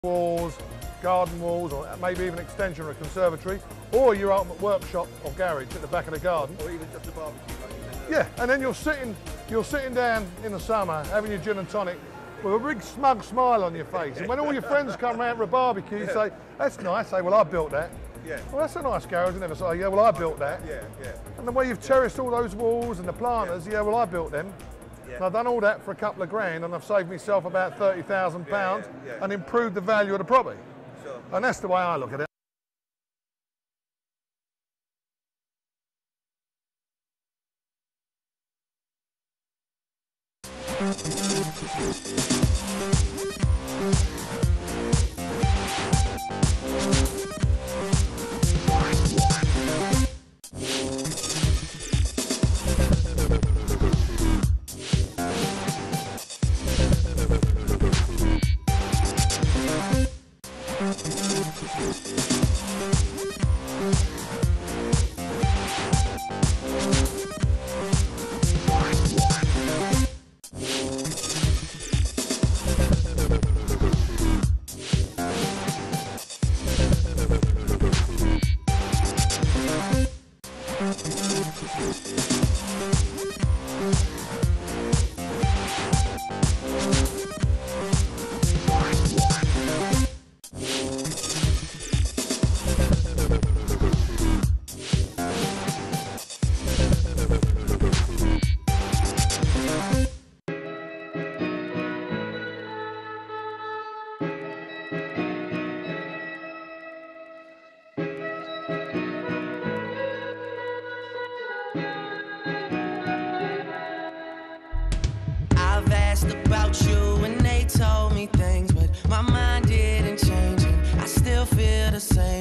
walls, garden walls, or maybe even an extension or a conservatory, or your ultimate workshop or garage at the back of the garden. Or even just a barbecue. Yeah, and then you're sitting down in the summer having your gin and tonic with a big smug smile on your face. And when all your friends come round for a barbecue, you say, that's nice. Say, well, I built that. Yeah. Well, that's a nice garage. You never say, yeah, well, I built that. Yeah, yeah. And the way you've terraced all those walls and the planters, yeah, well, I built them. Yeah. And I've done all that for a couple of grand, and I've saved myself about £30,000 yeah. and improved the value of the property. Sure. And that's the way I look at it. I've asked about you and they told me things, but my mind didn't change and I still feel the same.